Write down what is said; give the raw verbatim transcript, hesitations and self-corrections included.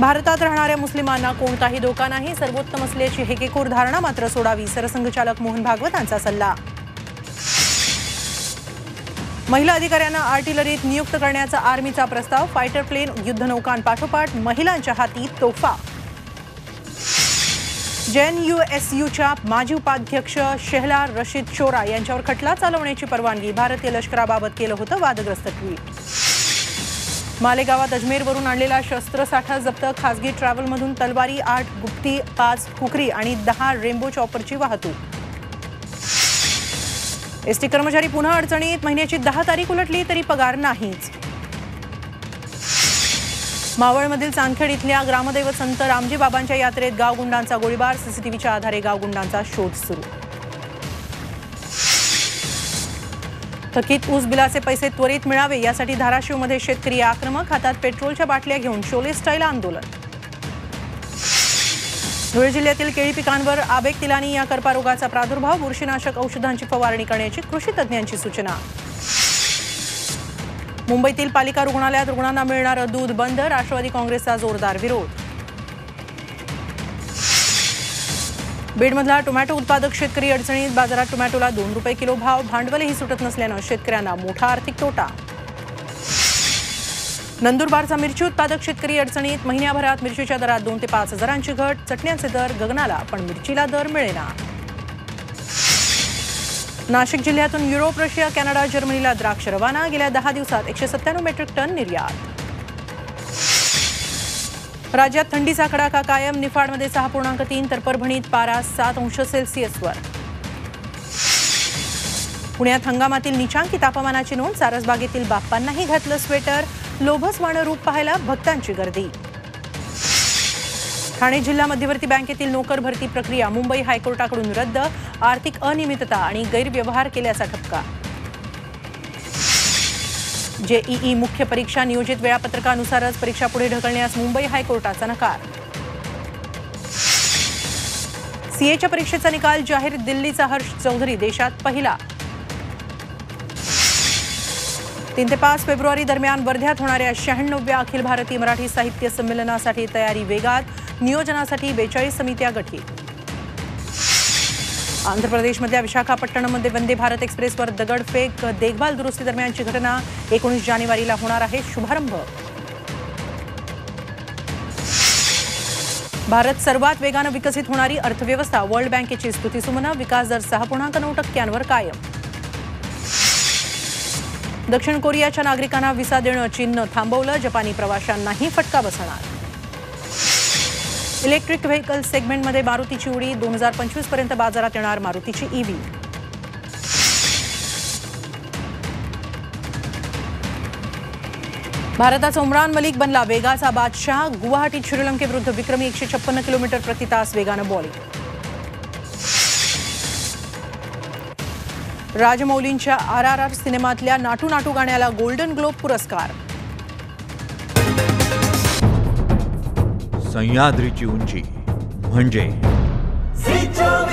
भारतात राहणाऱ्या मुस्लिमांना कोणताही धोका नाही, सर्वोत्तम असल्याची हेकेखोर धारणा मात्र सोडावी, सरसंघचालक मोहन भागवतांचा सल्ला. महिला अधिकाऱ्यांना आर्टिलरीत नियुक्त करण्याचा आर्मीचा प्रस्ताव, फायटर प्लेन युद्धनौकांपाठोपाठ महिलांच्या हाती तोफा. जेएनयूएसयूच्या माजी उपाध्यक्ष शेहला रशीद शोरा यांच्यावर खटला चालवण्याची परवानगी, भारतीय लष्कराबाबत केलं होतं वादग्रस्त ट्विट. मालेगावात अजमेरवरून आणलेला शस्त्रसाठा जप्त, खासगी ट्रॅव्हलमधून तलवारी, आठ गुप्ती, पाच कुकरी आणि दहा रेम्बो चॉपरची वाहतूक. एसटी कर्मचारी पुन्हा अडचणीत, महिन्याची दहा तारीख उलटली तरी पगार नाहीच. मावळमधील चांदखेड इथल्या ग्रामदैवत संत रामजी बाबांच्या यात्रेत गावगुंडांचा गोळीबार, सीसीटीव्हीच्या आधारे गावगुंडांचा शोध सुरू. थकीत ऊस बिलाचे पैसे त्वरित मिळावे यासाठी धाराशिवमध्ये शेतकरी आक्रमक, हातात पेट्रोलच्या बाटल्या घेऊन शोले स्टाईल आंदोलन. धुळे जिल्ह्यातील केळी पिकांवर आबेक तिलानी या कर्पारोगाचा प्रादुर्भाव, बुरशीनाशक औषधांची फवारणी करण्याची कृषी तज्ज्ञांची सूचना. मुंबईतील पालिका रुग्णालयात रुग्णांना मिळणारं दूध बंद, राष्ट्रवादी काँग्रेसचा जोरदार विरोध. बीडमधला टोमॅटो उत्पादक शेतकरी अडचणीत, बाजारात टोमॅटोला दोन रुपये किलो भाव, भांडवलही सुटत नसल्यानं शेतकऱ्यांना मोठा आर्थिक तोटा. नंदुरबारचा मिरची उत्पादक शेतकरी अडचणीत, महिन्याभरात मिरचीच्या दरात दोन ते पाच हजारांची घट, चटण्यांचे दर गगनाला पण मिरचीला दर मिळेना. नाशिक जिल्ह्यातून युरोप, रशिया, कॅनडा, जर्मनीला द्राक्ष रवाना, गेल्या दहा दिवसात एकशे सत्त्याण्णव मेट्रिक टन निर्यात. राज्यात थंडीचा कडाका कायम, निफाडमध्ये सहा पूर्णांक तीन तर परभणीत पारा सात अंश सेल्सिअसवर. पुण्यात हंगामातील निचांकी तापमानाची नोंद, सारसबागेतील बाप्पांनाही घातलं स्वेटर, लोभसवाणं रूप पाहायला भक्तांची गर्दी. ठाणे जिल्हा मध्यवर्ती बँकेतील नोकर भरती प्रक्रिया मुंबई हायकोर्टाकडून रद्द, आर्थिक अनियमितता आणि गैरव्यवहार केल्याचा ठपका. जेईई मुख्य परीक्षा नियोजित वेळापत्रकानुसारच परीक्षा पुढे ढकलण्यास मुंबई हायकोर्टाचा नकार. सीएच्या परीक्षेचा निकाल जाहीर, दिल्लीचा हर्ष चौधरी देशात पहिला. तीन ते पाच फेब्रुवारी दरम्यान वर्ध्यात होणाऱ्या शहाण्णव्या अखिल भारतीय मराठी साहित्य संमेलनासाठी तयारी वेगात, नियोजनासाठी बेचाळीस समित्या गठीत. आंध्र प्रदेशमधल्या विशाखापट्टणममध्ये वंदे भारत एक्सप्रेसवर दगडफेक, देखभाल दुरुस्ती दरम्यानची घटना, एकोणीस जानेवारीला होणार आहे शुभारंभ. भारत सर्वात वेगानं विकसित होणारी अर्थव्यवस्था, वर्ल्ड बँकेची स्तुतीसुमनं, विकास दर सहा पूर्णांक नऊ टक्क्यांवर कायम. दक्षिण कोरियाच्या नागरिकांना व्हिसा देणं चीननं थांबवलं, जपानी प्रवाशांनाही फटका बसणार. इलेक्ट्रिक व्हेकल सेगमेंटमध्ये मारुतीची उडी, दोन हजार पंचवीस पर्यंत बाजारात येणार मारुतीची ईव्ही. भारताचा उमरान मलिक बनला वेगाचा बादशाह, गुवाहाटीत श्रीलंकेविरुद्ध विक्रमी एकशे छप्पन्न किलोमीटर प्रति तास वेगानं बॉलिंग. राजमौलींच्या आर आर आर सिनेमातल्या नाटू नाटू गाण्याला गोल्डन ग्लोब पुरस्कार. सह्याद्रीची उंची म्हणजे